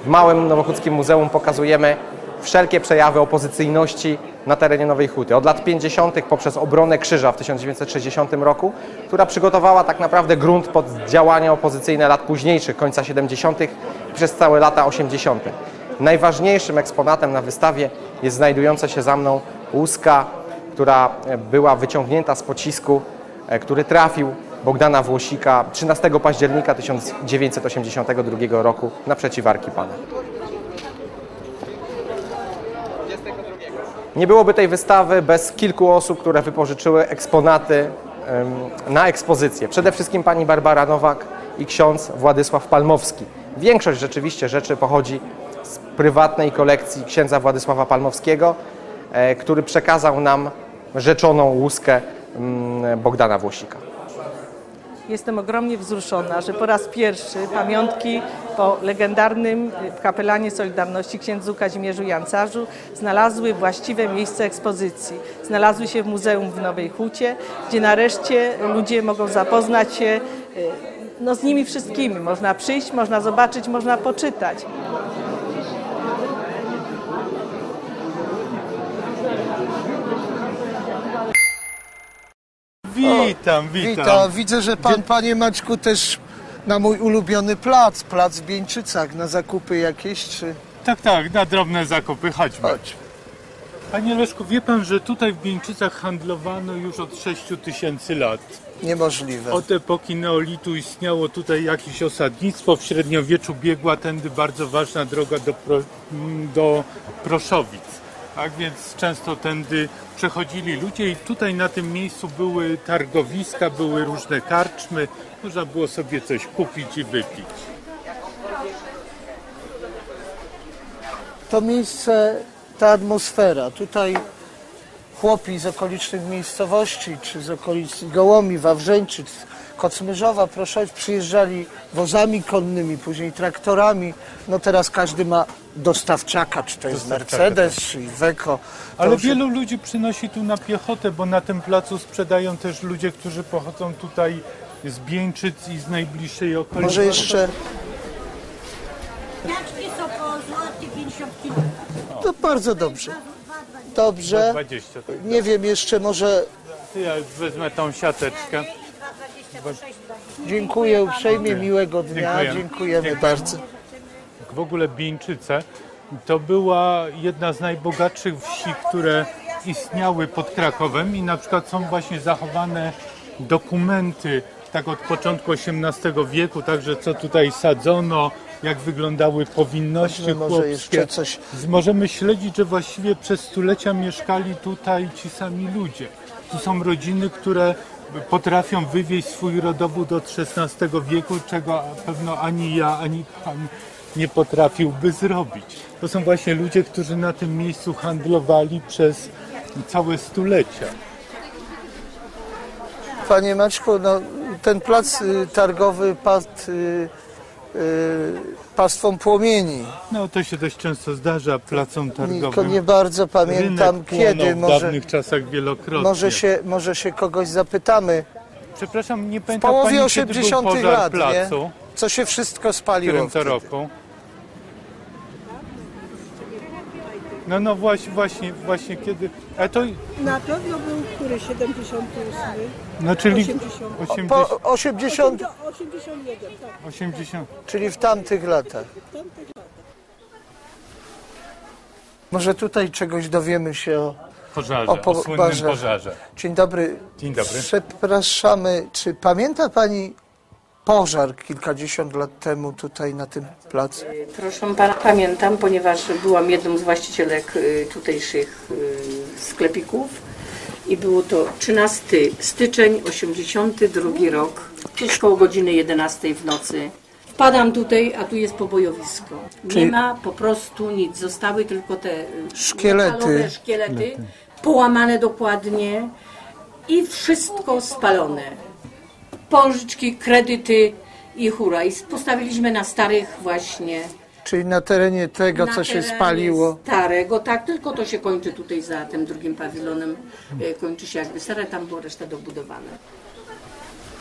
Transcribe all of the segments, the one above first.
W Małym Nowochódzkim Muzeum pokazujemy wszelkie przejawy opozycyjności na terenie Nowej Huty. Od lat 50. poprzez obronę Krzyża w 1960 roku, która przygotowała tak naprawdę grunt pod działania opozycyjne lat późniejszych, końca 70. i przez całe lata 80. Najważniejszym eksponatem na wystawie jest znajdująca się za mną łuska, która była wyciągnięta z pocisku, który trafił Bogdana Włosika 13 października 1982 roku naprzeciw Arki Pana. Nie byłoby tej wystawy bez kilku osób, które wypożyczyły eksponaty na ekspozycję. Przede wszystkim pani Barbara Nowak i ksiądz Władysław Palmowski. Większość rzeczywiście rzeczy pochodzi z prywatnej kolekcji księdza Władysława Palmowskiego, który przekazał nam rzeczoną łuskę Bogdana Włosika. Jestem ogromnie wzruszona, że po raz pierwszy pamiątki po legendarnym kapelanie Solidarności księdzu Kazimierzu Jancarzu znalazły właściwe miejsce ekspozycji. Znalazły się w Muzeum w Nowej Hucie, gdzie nareszcie ludzie mogą zapoznać się z nimi wszystkimi. Można przyjść, można zobaczyć, można poczytać. Witam. Widzę, że pan, panie Maćku, też na mój ulubiony plac w Bieńczycach, na zakupy jakieś, czy... Tak, na drobne zakupy, chodźmy. Chodź. Panie Leszku, wie pan, że tutaj w Bieńczycach handlowano już od 6000 lat. Niemożliwe. Od epoki neolitu istniało tutaj jakieś osadnictwo. W średniowieczu biegła tędy bardzo ważna droga do Proszowic. Tak więc często tędy przechodzili ludzie i tutaj na tym miejscu były targowiska, były różne karczmy. Można było sobie coś kupić i wypić. To miejsce, ta atmosfera, tutaj chłopi z okolicznych miejscowości, czy z okolic Gołomi, Wawrzeńczyc, Kocmyrzowa, Proszowic, przyjeżdżali wozami konnymi, później traktorami. No teraz każdy ma dostawczaka, czy to jest Mercedes, czy Iveco. Ale wielu ludzi przynosi tu na piechotę, bo na tym placu sprzedają też ludzie, którzy pochodzą tutaj z Bieńczyc i z najbliższej okolicy. Może jeszcze... Jaczki są po złoty 50 kg. To bardzo dobrze. Dobrze. 20, tak. Nie wiem, jeszcze może... Ja wezmę tą siateczkę. Dziękuję uprzejmie, miłego dnia. Dziękujemy bardzo. W ogóle Bieńczyce to była jedna z najbogatszych wsi, które istniały pod Krakowem i na przykład są właśnie zachowane dokumenty tak od początku XVIII wieku, także co tutaj sadzono, jak wyglądały powinności chłopskie. Możemy śledzić, że właściwie przez stulecia mieszkali tutaj ci sami ludzie. Tu są rodziny, które potrafią wywieźć swój rodowód od XVI wieku, czego pewno ani ja, ani pan nie potrafiłby zrobić. To są właśnie ludzie, którzy na tym miejscu handlowali przez całe stulecia. Panie Maćku, no, ten plac targowy padł pastwą płomieni. No to się dość często zdarza placom targowym. Tylko nie bardzo pamiętam kiedy. W dawnych czasach wielokrotnie. Może się kogoś zapytamy. Przepraszam, nie W pamiętam połowie pani, 80 kiedy był pożar lat, placu, nie? Co się wszystko w spaliło którym to wtedy. roku? No właśnie kiedy... A to... Na pewno był który? 78? No czyli 80. 81, 81, tak. 80. czyli w tamtych latach. Może tutaj czegoś dowiemy się o Słynnym pożarze. Dzień dobry. Dzień dobry. Przepraszamy, czy pamięta pani pożar kilkadziesiąt lat temu tutaj na tym placu? Proszę pana, pamiętam, ponieważ byłam jedną z właścicielek tutejszych sklepików i było to 13 styczeń, 82 rok, tuż koło godziny 11 w nocy. Wpadam tutaj, a tu jest pobojowisko. Nie ma po prostu nic, zostały tylko te szkielety, połamane dokładnie i wszystko spalone. Pożyczki, kredyty i hura. I postawiliśmy na starych właśnie... Czyli na terenie tego, co się spaliło. Starego, tak, tylko to się kończy tutaj za tym drugim pawilonem. Kończy się jakby stare, tam było reszta dobudowane.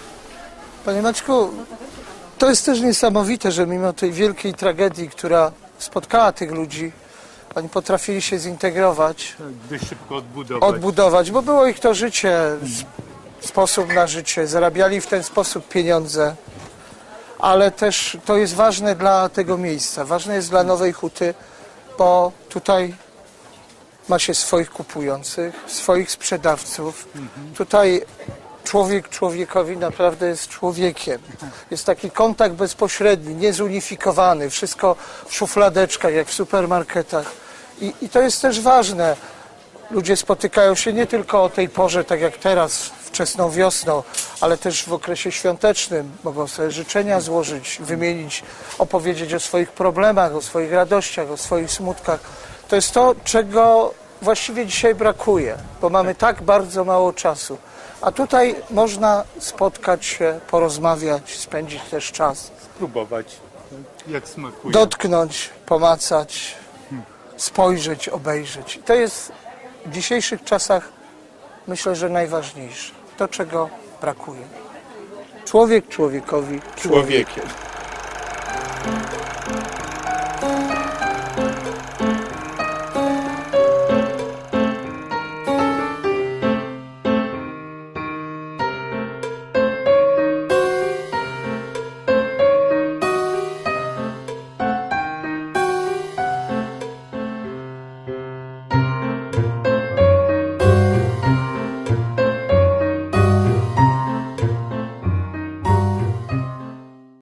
Panie Maćku, to jest też niesamowite, że mimo tej wielkiej tragedii, która spotkała tych ludzi. Oni potrafili się zintegrować, Dość szybko odbudować. odbudować, bo było ich to życie, sposób na życie, zarabiali w ten sposób pieniądze, ale też to jest ważne dla tego miejsca, ważne jest dla Nowej Huty, bo tutaj ma się swoich kupujących, swoich sprzedawców. Tutaj człowiek człowiekowi naprawdę jest człowiekiem. Jest taki kontakt bezpośredni, niezunifikowany, wszystko w szufladeczkach, jak w supermarketach. I to jest też ważne. Ludzie spotykają się nie tylko o tej porze, tak jak teraz, wczesną wiosną, ale też w okresie świątecznym. Mogą sobie życzenia złożyć, wymienić, opowiedzieć o swoich problemach, o swoich radościach, o swoich smutkach. To jest to, czego właściwie dzisiaj brakuje, bo mamy tak bardzo mało czasu. A tutaj można spotkać się, porozmawiać, spędzić też czas. Spróbować, jak smakuje. Dotknąć, pomacać, spojrzeć, obejrzeć. To jest w dzisiejszych czasach, myślę, że najważniejsze. To, czego brakuje. Człowiek człowiekowi człowiekiem.